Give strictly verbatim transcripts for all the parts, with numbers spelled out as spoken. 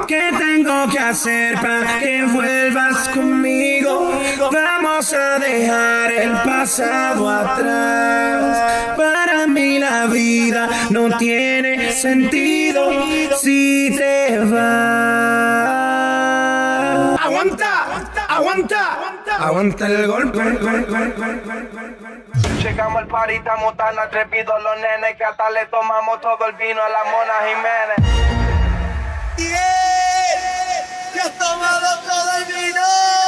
¿Qué tengo que hacer para que vuelvas conmigo? Vamos a dejar el pasado atrás. Para mí la vida no tiene sentido si te vas. Aguanta, aguanta, aguanta el golpe. Llegamos al party, estamos tan atrevidos los nenes que hasta le tomamos todo el vino a la Mona Jiménez. ¡Yeah! ¡Que has tomado todo el vino!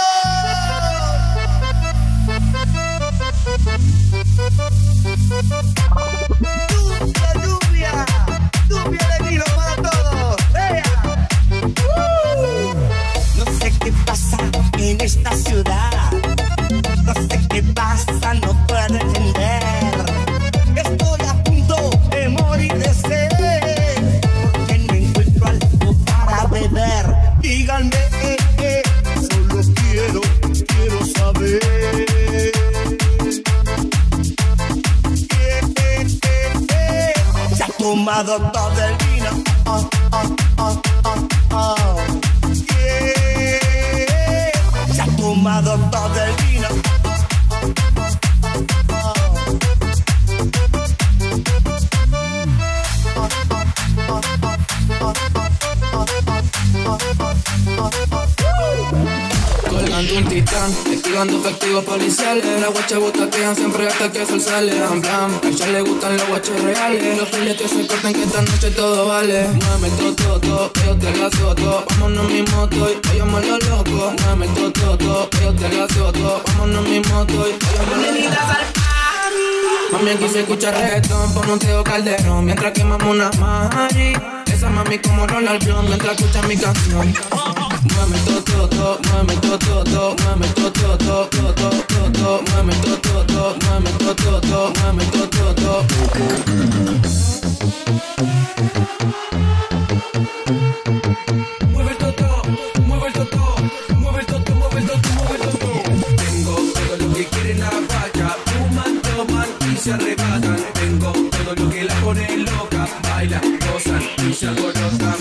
¡Lluvia, lluvia! ¡Lluvia de vino para todos! ¡Vea! Uh. No sé qué pasa en esta ciudad. No sé qué pasa, no puedo entender. Estoy a punto de morir de sed, porque no encuentro algo para beber. Díganme, eh, eh, solo quiero, quiero saber. Eh, eh, eh, eh. Se ha tomado todo el vino. Oh, oh, oh, oh, oh. Yeah. Se ha tomado todo el vino. Colgando un titán, esquivando efectivos policiales. Las guachas butaquean siempre hasta que el sol sale. En plan, a ella le gustan los guachos reales. Los filetes se cortan que esta noche todo vale. Mueve el tototo, yo te la azoto. Vámonos en mi moto y vayamos los locos. Mueve el tototo, yo te la azoto. Vámonos en mi moto y vayamos los locos. Mami, aquí se escucha reggaetón por Monteo Calderón, mientras quemamos una mari. Esa mami como Ronald Blunt mientras escucha mi canción. Mueve to to to, mueve to to to, mueve to to to, to to to to, mueve to to to, mueve to to to, mueve to to to. Mueve el toto, mueve el toto, mueve el toto, mueve el toto, mueve el toto. Tengo todo lo que quieren la guacha, fuman, toman y se arrebatan. Tengo todo lo que la pone loca, bailan, gozan y se alborotan.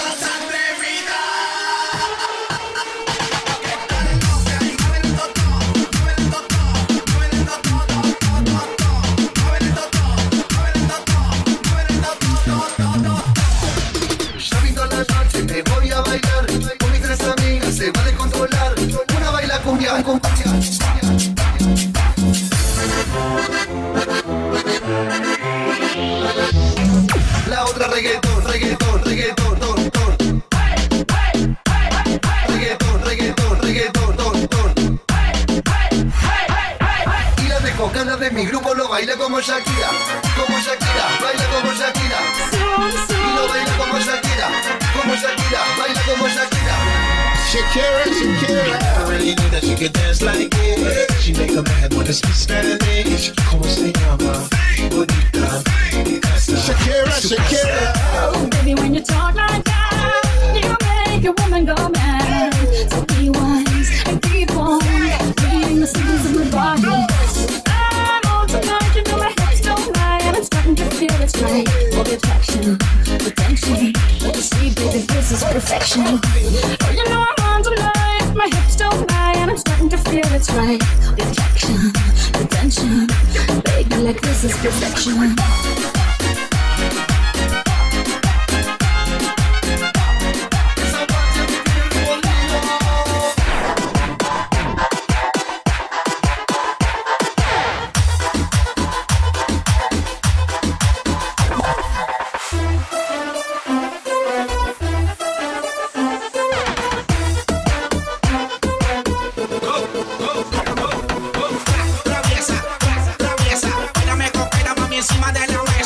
La otra reggaetón, reggaetón, reggaetón, ton, ton. Reggaetón, reggaetón, reggaetón, ton, ton. Y la de coca, la de mi grupo lo baila como Shakira, como Shakira, baila como Shakira. Y lo baila como Shakira, como Shakira, baila como Shakira. Shakira, Shakira, I really knew that she could dance like it. She make a man wanna speak Spanish. Como se llama? Bonita. Shakira, Shakira. Baby, when you talk like that, you make a woman go mad. So be wise and keep on reading the signals of my body. I'm on tonight, you know my hips don't lie, and I'm starting to feel it's right. For the attraction, the tension, let me see, baby, this is perfection. Oh, you know I'm on tonight, my hips don't lie, and I'm starting to feel it's right. The attraction, the tension, baby, like this is perfection. Encima de la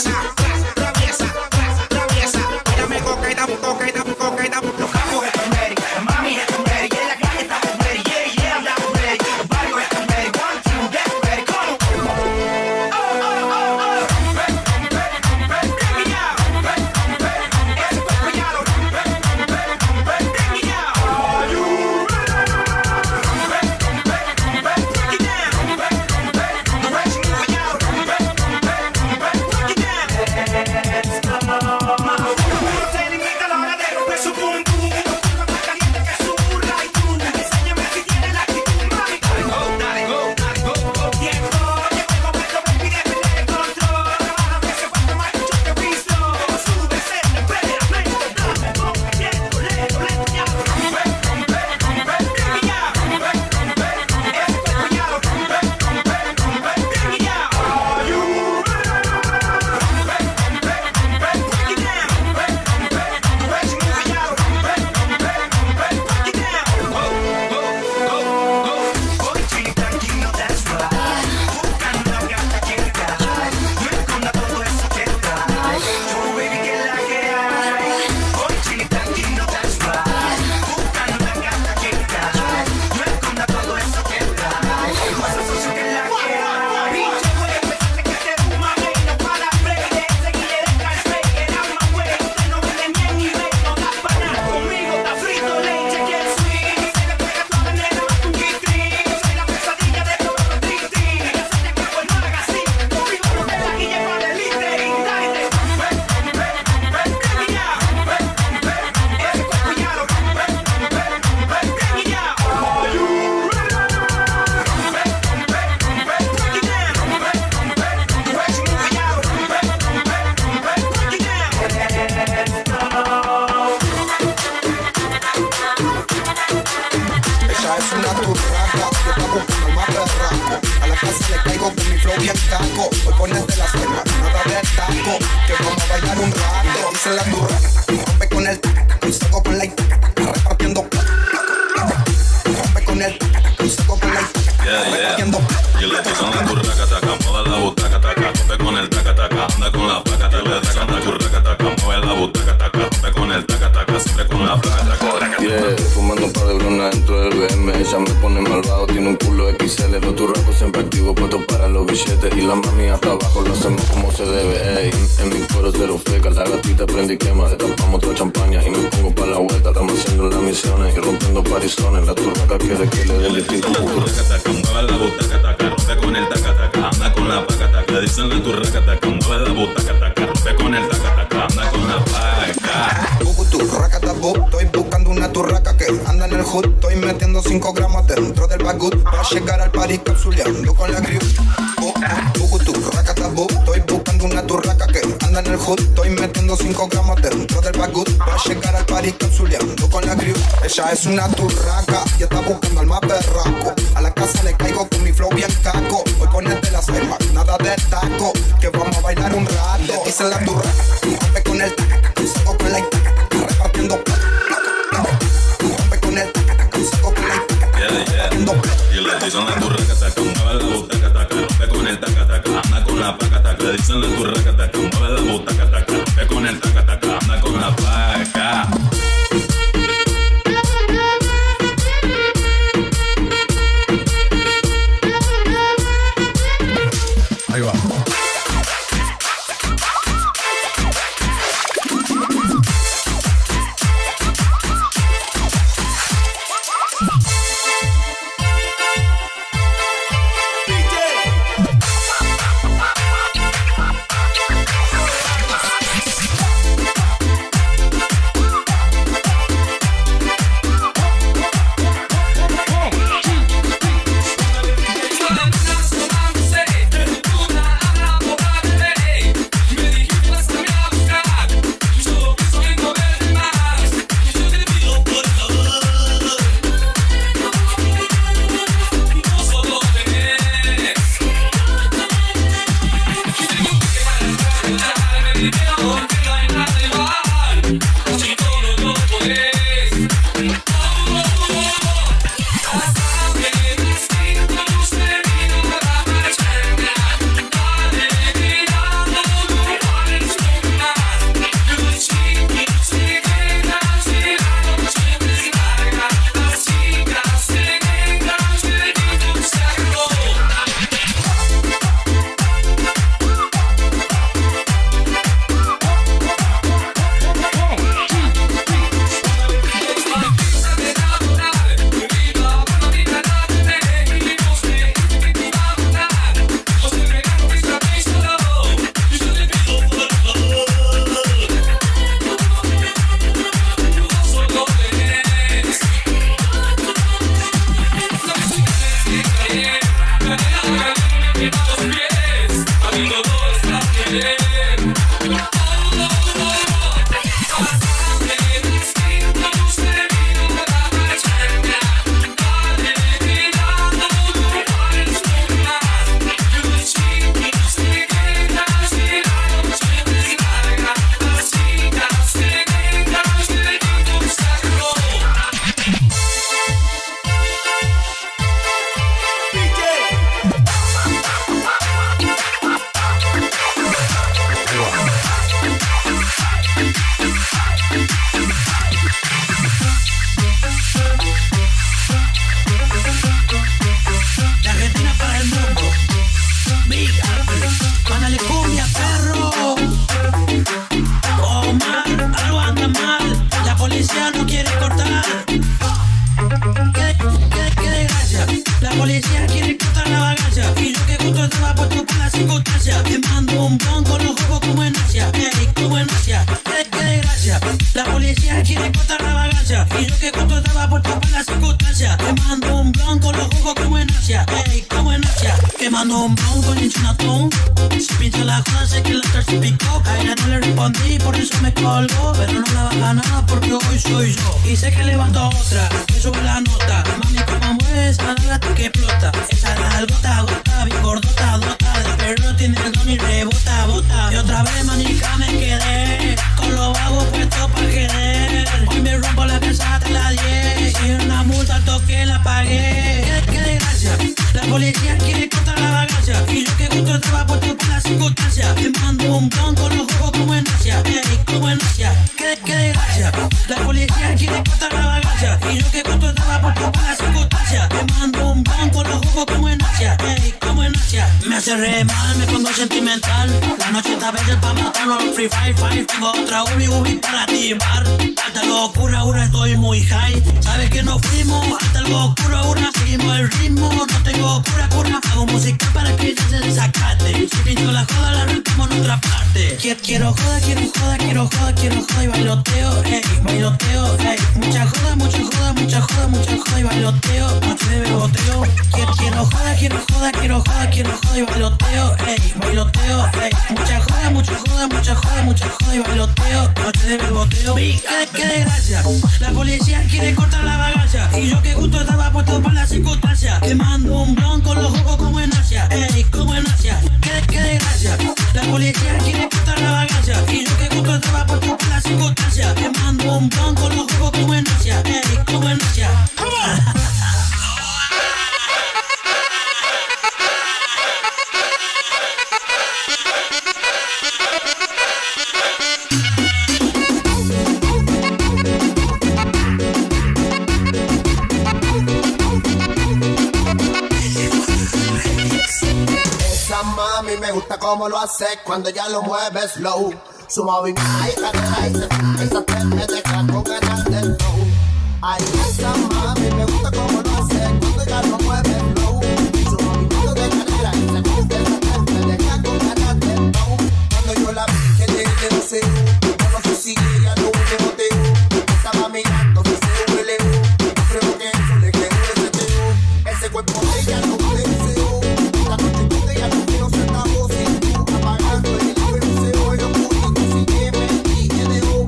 es una turraca, yo estaba buscando el más berraco. A la casa le caigo con mi flow bien caco. Hoy ponerte la cena, nada de taco, que vamos a bailar un rato. Dice la turraca, rompe con el taca, y saco con la itaca, repartiendo. Rompe con el taca, y saco con la itaca, repartiendo. Y le dicen la turraca, taca, mueve la butaca, taca, rompe con el taca, taca, anda con la placa, taca, le dicen la turraca, taca, mueve la butaca, taca, rompe con el taca, taca, siempre con la placa, taca. Yeah, fumando un par de brunas dentro del B M. Ella me pone malvado, tiene un culo X L. Los turracos siempre activos, puestos para los billetes. Y la mami hasta abajo lo hacemos como se debe, ey. En mi cuero cero feca, la gatita prende y quema. Destapamos otra champaña y me pongo pa' la vuelta. Estamos haciendo las misiones y rompiendo parizones. La turraca quiere que le den distinto. La turraca, taca, mueve la butaca, taca, rompe con el taca, taca, anda con la placa, taca. Le dicen la turraca, taca, mueve la butaca, taca, rompe con el taca, taca, anda con la placa. Turraca, tabu, estoy buscando una turraca que anda en el hood. Estoy metiendo cinco gramos dentro del bagut para llegar al party capsuleando con la crew. Oh, oh, turraca, tabu, estoy buscando una turraca que anda en el hood. Estoy metiendo cinco gramos dentro del bagut para llegar al party capsuleando con la crew. Ella es una turraca y está buscando al más berraco. A la casa le caigo con mi flow bien caco. Voy a ponerte la cema, nada de taco, que vamos a bailar un rato. Dice la turraca, rompe con el taca, y saco con la itaca, repartiendo. Rompe con el taca, y saco con la itaca, repartiendo. Y le dicen la turraca, taca, mueve la butaca, taca, rompe con el taca, taca, anda con la placa, taca. Le dicen la turraca, taca, mueve la butaca, taca, rompe con el taca, taca, anda con la placa. Ahí va. policía quiere cortar la vagancia y yo que justo estaba puesto para la circunstancia. Me mando un blon con los ojos como en Asia. Ey, como en Asia, qué, qué desgracia. La policía quiere cortar la vagancia y yo que justo estaba puesto para la circunstancia. Me mando un blon con los ojos como en Asia. Ey, como en Asia. Que mando un blon con el chinatón. Se pinta la joda, sé que la otra se picó. A ella no le respondí, por eso me colgó. Pero no la baja nada porque hoy soy yo. Y sé que levanto otra. sube la nota. Mami, como mueves, nada que explota. Esa gota, gota, bien gordota, dota. De perro tiene el don y rebota, bota. Y otra vez, manica, me quedé con los vagos puestos pa' querer. Hoy me rompo la casa hasta las diez. Si una multa al toque la pagué. Qué, qué desgracia, la policía quiere cortar la vagancia. Y yo que gusto estaba puesto por la circunstancia. Te mando un blon con los ojos como en Asia. Ey, como en Asia, qué, qué desgracia. La policía quiere cortar la vagancia. Y yo que gusto estaba puesto por la circunstancia. Te mando un blon con los ojos como en Asia. Ey, como en Asia. Me hace re mal, me pongo sentimental. La noche está bella pa' matarnos free fire, fire. Tengo otra ubi ubi para timbar. Alta locura, ahora estoy muy high. Sabes que nos fuimos, alta locura, ahora seguimos el ritmo. No tengo cura, cura. Hago música para que ya se desacate. Si pinto la joda, la rompemos en otra parte. Quiero, quiero joda, quiero joda, quiero joda, quiero joda y bailoteo, ey, bailoteo, ey. Mucha joda, mucha joda, mucha joda, mucha joda y bailoteo. Noche de beboteo. Quiero, quiero joda, quiero joda, quiero joda, quiero joda y bailoteo, ey, bailoteo, ey. Mucha joda, mucha joda, mucha joda, mucha joda y bailoteo. Noche de beboteo. Qué, qué desgracia. La policía quiere cortar la vagancia. Y yo que justo estaba puesto para la circunstancia. Te mando un blon con los ojos como en Asia. Ey, como en Asia. Qué, qué desgracia. La policía quiere cortar la vagancia. Y yo que justo estaba puesto para la circunstancia. Te mando un blon con los ojos como en Asia. Ey, como en Asia. Mami, me gusta cómo lo hace cuando ella lo mueve slow. Su movimiento, ay, ay, esa te me deja con ganas de flow. Ay, esa mami, me gusta cómo lo hace cuando ella lo mueve slow. Su movimiento de cadera, esa te me deja con ganas de flow. Cuando yo la vi que llegué de museo, yo no sé si ella no me boteo. Estaba mirando que se huele, yo creo que eso le quedó ese teo. Ese cuerpo de ella no me deseo. Esta noche con ella no quiero ser tan sin tú, apagando el deseo, yo público sin que me dije de oh.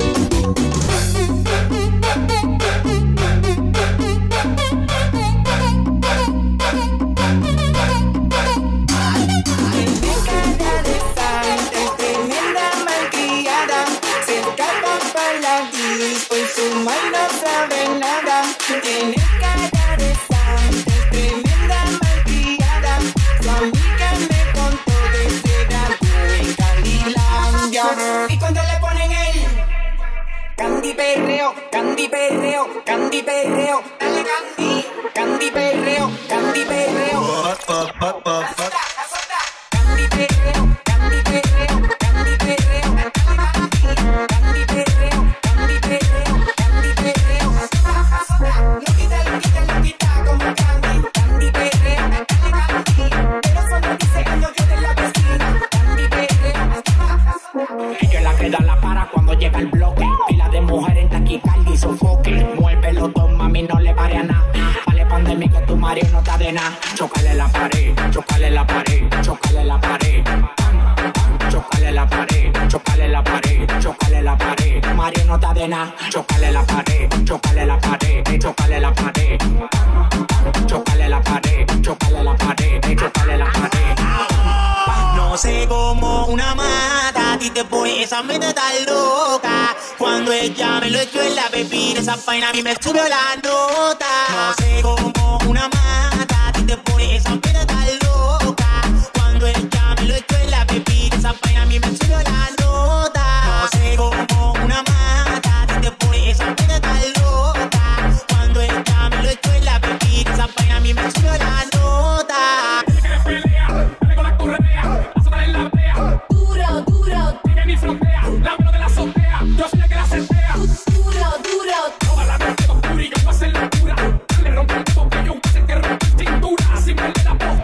Tremenda malcriada, se escapa para la disco y su madre no sabe nada. Tiene cara de santa, tremenda malcriada. Su amiga me contó desde la en Candilandia. Y cuando le ponen el Candy perreo, Candy perreo, Candy perreo, dale Candy, Candy perreo, Candy perreo. Candy perreo, Candy perreo, Candy perreo, Candy perreo, Candy perreo, Candy perreo. Lo quita, lo quita, lo quita como Candy, Candy perreo, Candy. Pero solo dice que no quede en la piscina, Candy perreo. Ella es la que da la para cuando llega el bloque. Pila de mujer en taquicardia y sofoque. Muévelo todo, mami, no le pare a nada. Vale pandemia que tu marido no está de nada. Chócale la pared, chócale la pared, chócale la pared. Chócale la pared, chócale la pared, chócale la pared. Mario no está de nada. Chócale la pared, chócale la pared, chócale la pared. Chócale la pared, chócale la pared, chócale la pared. No sé cómo una mata a ti te pone esa mente tan loca. Cuando ella me lo echó en la bebida, esa vaina a mí me subió la nota. No sé cómo una mata a ti te pone esa mente tan loca. Cuando ella me lo echó en la bebida, esa vaina a mí me subió la nota. No sé cómo una mata a ti te pone esa mente tan loca. Cuando ella me lo echó en la bebida, esa vaina a mí me subió la nota. Duro, duro, tiene mi frontea, la mano de la azotea, yo soy el que la sentea. duro, duro. Toda la noche oscura y yo voy a hacer locura. Dale, rompe el dedo que yo voy a hacer que rompe el cintura. Sin verle la voz.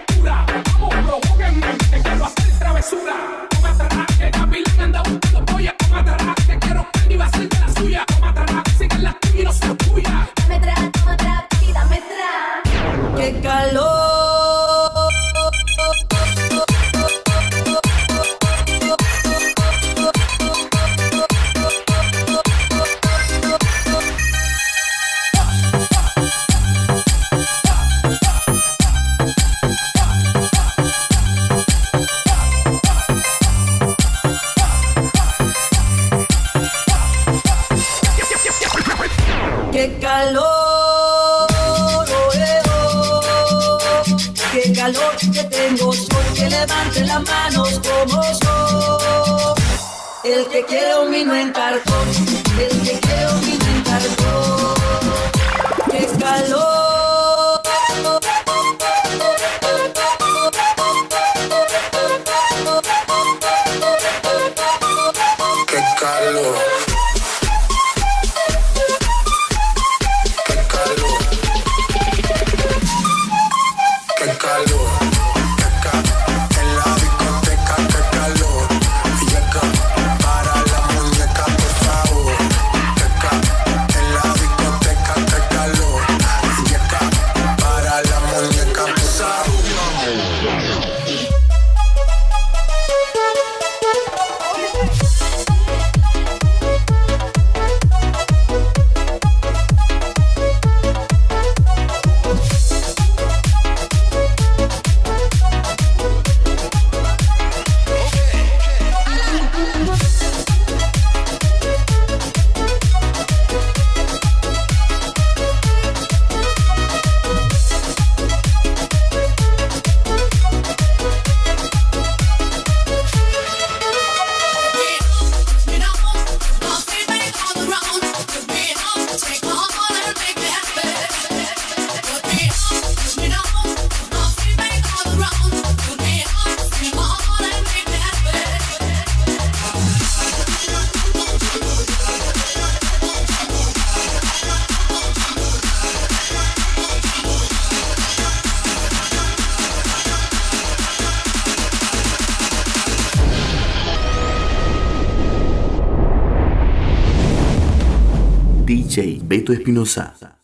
qué calor, oh, eh, oh, qué calor que tengo, soy que levante las manos como soy. El que quiere un vino en cartón, el que quiere un vino en cartón, qué calor. Qué calor. Qué calor, acá en la discoteca, qué calor. Y acá para la muñeca, por favor. Acá en la discoteca, qué calor. Y acá para la muñeca, por favor. D J Beto Espinosa.